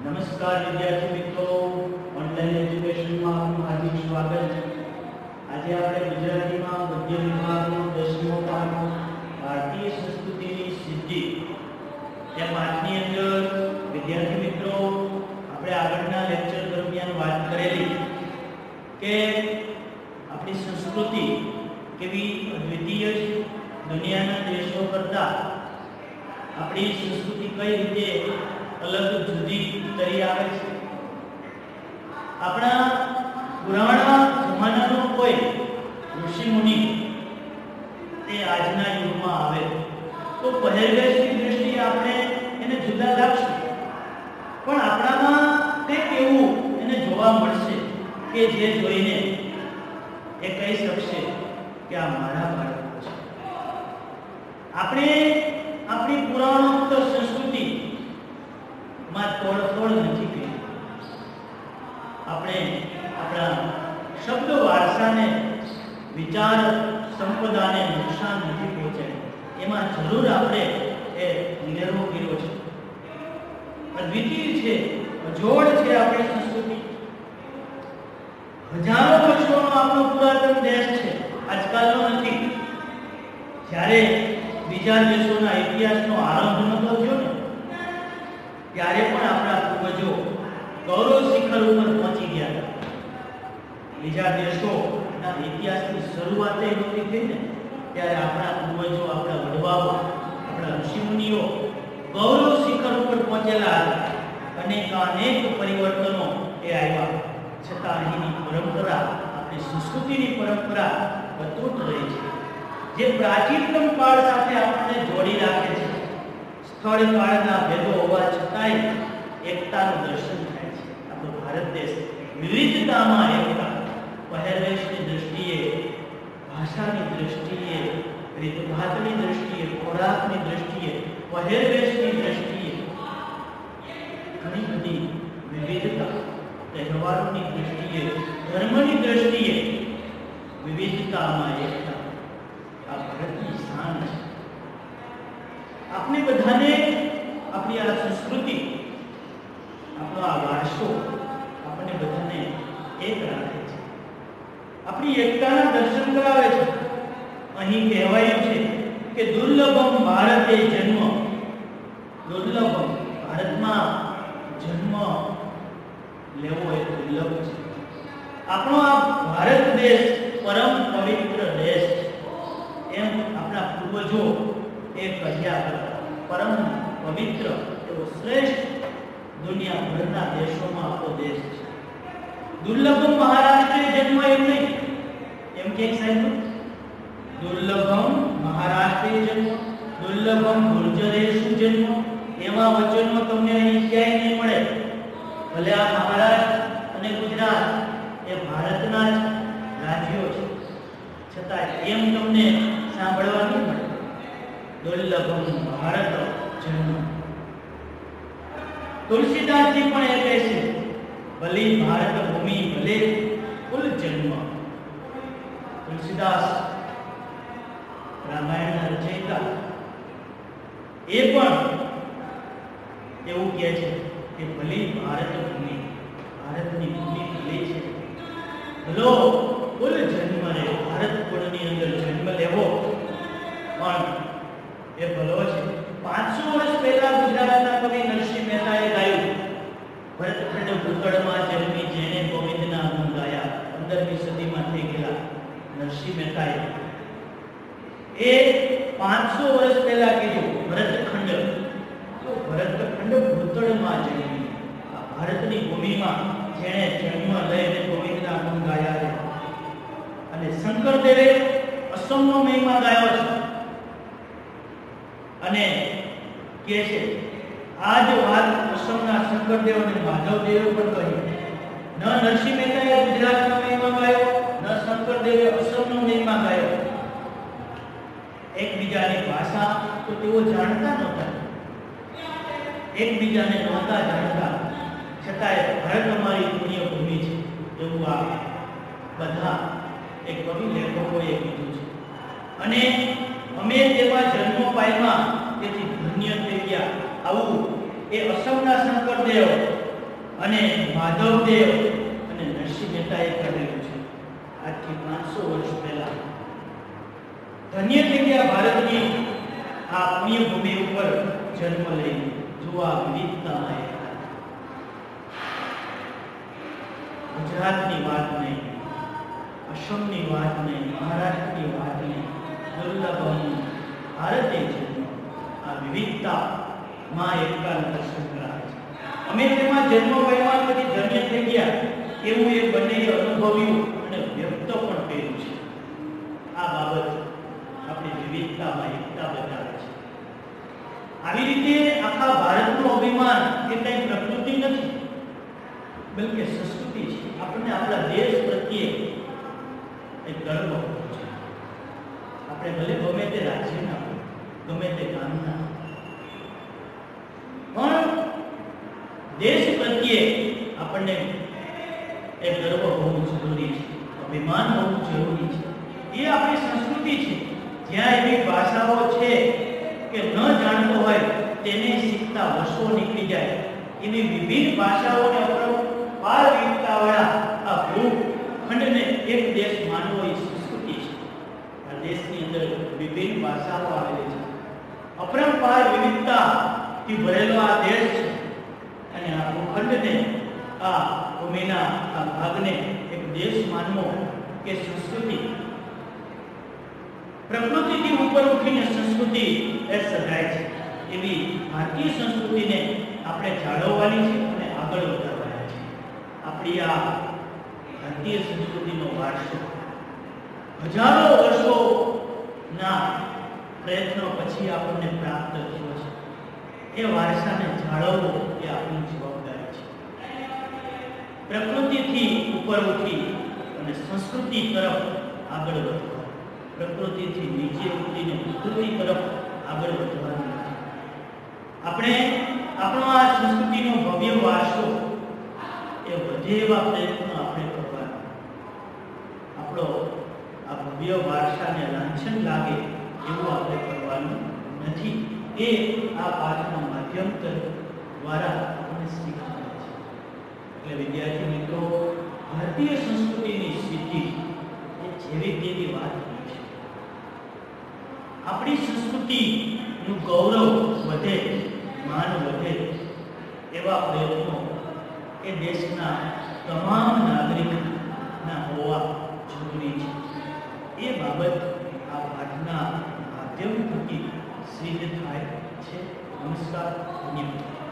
નમસ્કાર વિદ્યાર્થી મિત્રો, ઓનલાઈન એજ્યુકેશનમાં આપનું હાર્દિક સ્વાગત છે। આજે આપણે ગુજરાતીમાં ગદ્ય વિભાગનો 10મો પાઠ ભારતીય સંસ્કૃતિની સિદ્ધિ એ પાઠની અંદર વિદ્યાર્થી મિત્રો આપણે આગળના લેક્ચર દરમિયાન વાત કરેલી કે આપણી સંસ્કૃતિ કેવી અદ્વિતીય છે। દુનિયાના દેશો કરતાં આપણી સંસ્કૃતિ કઈ રીતે अलग जुदी तरी आवे छे। अपना पुराना जमानानो कोई ऋषि मुनि ते आजना युगमां आवे तो પહેરવેશની દ્રષ્ટિએ આપણે એને જુદા લાગશે, પણ આપણામાં કંઈક એવું એને જોવા મળશે કે જે જોઈને એ કહી શકશે કે આ મારા બાળકો છે। આપણે આપણી પુરાણોક્ત સંસ્કૃતિ માં તોડફોડ નથી કરી। આપણે આપણા શબ્દ વારસાને, વિચાર સંપદાને નુકસાન નથી પહોંચાડ્યું, એમાં જરૂર આપણે એ નિર્ણય કર્યો છે। અદ્વિતીય છે, અજોડ છે આપણી સંસ્કૃતિ। હજારો વર્ષોનો આપણો પુરાતન દેશ છે, આજકાલનો નથી। જ્યારે બીજા દેશોના ઇતિહાસનો આરંભ નહોતો થયો ને ત્યારે પણ આપણા પૂર્વજો ગૌરવ શિખર ઉપર પહોંચી ગયા હતા। બીજા દેશોના ઇતિહાસની શરૂઆત નહોતી થઈ ને ત્યારે આપણા પૂર્વજો, આપણા વડવાઓ, આપણા ઋષિમુનિઓ ગૌરવ શિખર ઉપર પહોંચેલા હતા। અનેક પરિવર્તનો એ આવ્યા, છતાં અહીંની પરંપરા, આપણી સંસ્કૃતિની પરંપરા અતૂટ રહી છે, જે પ્રાચીનતમ કાળ સાથે આપણને જોડી રાખે છે। સ્થળ કાળના ભેદો હોવા છતાંય એકતાનું દર્શન થાય છે। આપણો ભારત દેશ વિવિધતામાં એકતા, પહેરવેશની દ્રષ્ટિએ, ભાષાની દ્રષ્ટિએ, રીતભાતની દ્રષ્ટિએ, ખોરાકની દ્રષ્ટિએ, પહેરવેશની દ્રષ્ટિએ ઘણી બધી વિવિધતા, તહેવારોની દ્રષ્ટિએ, ધર્મની દ્રષ્ટિએ વિવિધતામાં એકતા આ ભારતની શાન છે। આપણે બધાને આપણી આ સંસ્કૃતિ, આપણો આ વારસો આપણને બધાને એક રાખે છે, આપણી એકતાના દર્શન કરાવે છે। અહીં કહેવાયું છે કે દુર્લભમ ભારતે જન્મ, દુર્લભમ ભારતમાં જન્મ લેવો એ દુર્લભ છે। આપણો આ ભારત દેશ પરમ પવિત્ર દેશ છે, એમ આપણા પૂર્વજો એ કહ્યા હતા। પરમ પવિત્ર એવો શ્રેષ્ઠ દુનિયાભરના દેશોમાં આપણો દેશ છે। દુર્લભમ મહારાષ્ટ્રે જન્મ એમ નહીં, એમ કે સાહેબ દુર્લભમ મહારાષ્ટ્રે જન્મ, દુર્લભમ ગુર્જરેશુ જન્મ, એવા વચનો તમને અહીં ક્યાંય નહીં મળે। ભલે આ મહારાષ્ટ્ર અને ગુજરાત એ ભારતના જ રાજ્યો છે, છતાં એમ તમને સાંભળવા નહીં મળે। દુર્લભમ ભારત જન્મ। તુલસીદાસજી પણ એ કહે છે ભલે ભારત ભૂમિ ભલે કુલ જન્મ। તુલસીદાસ રામાયણના રચયિતા એ પણ એવું કહે છે કે ભલે ભારત ભૂમિ, ભારતની ભૂમિ ભલે છે, ભલો કુલ જન્મ રે, ભારત કુળની અંદર જન્મ લેવો પણ એ ભલો છે। 500 વર્ષ પહેલા ગુજરાતના કવિ નરસિંહ મહેતાએ ગાયું, ભરતખંડ ભૂતળમાં જન્મી જેણે ગોવિંદના ગુણ ગાયા। 15મી સદીમાં થઈ ગયેલા નરસિંહ મહેતાએ એ 500 વર્ષ પહેલા કીધું ભરતખંડ, તો ભરતખંડ ભૂતળમાં જન્મી, આ ભારતની ભૂમિમાં જેણે જન્મ લઈને ગોવિંદના ગુણ ગાયા છે। અને શંકરદેવે અસમનો મહિમા ગાયો છે અને કહે છે આ જ વાત અસમના શંકરદેવ અને માધવદેવે પણ કહી। ન નરસિંહ મહેતાએ ગુજરાતનો મહિમા ગાયો, ન શંકરદેવે અસમનો મહિમા ગાયો। એકબીજાની ભાષા તો તેઓ જાણતા નહોતા, એકબીજાને નહોતા જાણતા, છતાંય ભારત અમારી પુણ્ય ભૂમિ છે એવું આ બધા એક કવિ લેખકોએ કીધું છે। અને અમે તેમાં જન્મ પામ્યા તેથી ધન્ય થઈ ગયા। આવું એ અસમના શંકરદેવ અને માધવદેવ અને નરસિંહ મહેતાએ કરેલું છે આજથી 500 વર્ષ પહેલા. ધન્ય થઈ ગયા ભારતની આ પુણ્યભૂમિ ઉપર જન્મ લઈને. જોવા વિવિધતામાં એકતા. ગુજરાતની વાત નહીં, અસમની વાત નહીં, મહારાષ્ટ્રની વાત નહીં, દુર્લભમ ભારતે જન્મ. આ વિવિધતા માં એકતાનું દર્શન કરાવે છે. અમે તેમાં જન્મ પામ્યા પછી ધન્ય થઈ ગયા એવું એ બંનેએ અનુભવ્યું અને વ્યક્ત પણ કર્યું છે. આ બાબત આપણી વિવિધતામાં એકતા બતાવે છે. આવી રીતે આખા ભારતનું અભિમાન એ કંઈ પ્રકૃતિ નથી, બલકે સંસ્કૃતિ છે. આપણને આપણા દેશ પ્રત્યે એક ગર્વ છે. આપણે ભલે ગમે તે રાજ્યના, ગમે તે ગામના, પણ દેશ પ્રત્યે આપણને એક ગર્વ હોવું જરૂરી છે, અભિમાન હોવું જરૂરી છે. એ આપણી સંસ્કૃતિ છે. જ્યાં એવી ભાષાઓ છે કે ન જાણતો હોય તેને શીખતા વર્ષો નીકળી જાય, એવી વિવિધ ભાષાઓને અપરંપાર વિવિધતાવાળા આ ભૂખંડને એક દેશ માનવો એ સંસ્કૃતિ છે. આ દેશની અંદર વિભિન્ન ભાષાઓ આવેલી છે. અપરંપાર વિવિધતાથી ભરેલો આ દેશ છે અને આ ભૂખંડને, આ ભૂમિના આ ભાગને એક દેશ માનવો કે સંસ્કૃતિ. પ્રકૃતિથી ઉપર ઉઠીને સંસ્કૃતિ એ સદાય છે. એવી ભારતીય સંસ્કૃતિને આપણે જાળવવાની છે અને આગળ વધારવાની છે. આપણી આ ભારતીય સંસ્કૃતિનો વારસો હજારો વર્ષોના પ્રયત્નો પછી આપણને પ્રાપ્ત થયો છે. એ વારસાને જાળવવો એ આપણી જવાબદારી છે. પ્રકૃતિથી ઉપર ઉઠી અને સંસ્કૃતિ તરફ આગળ વધવા, પ્રકૃતિથી નીચે ઉતરીને પ્રકૃતિ તરફ આગળ વધવાનું નથી. આપણે આપણો આ સંસ્કૃતિનો ભવ્ય વારસો એ વધે એવા પ્રયત્નો આપણે કરવાના. આપણો આ ભવ્ય વારસાને લાંછન લાગે એવું આપણે કરવાનું નથી. એ આ પાઠના માધ્યમ દ્વારા આપણે શીખવાનું છે. એટલે વિદ્યાર્થી મિત્રો, ભારતીય સંસ્કૃતિની સિદ્ધિ એ જેવી તેવી વાત નથી છે. આપણી સંસ્કૃતિનું ગૌરવ વધે, માન વધે એવા પ્રયત્નો એ દેશના તમામ નાગરિકના હોવા જરૂરી છે. એ બાબત આ પાઠના માધ્યમ થકી સિદ્ધ થાય છે. નમસ્કાર, ધન્યવાદ.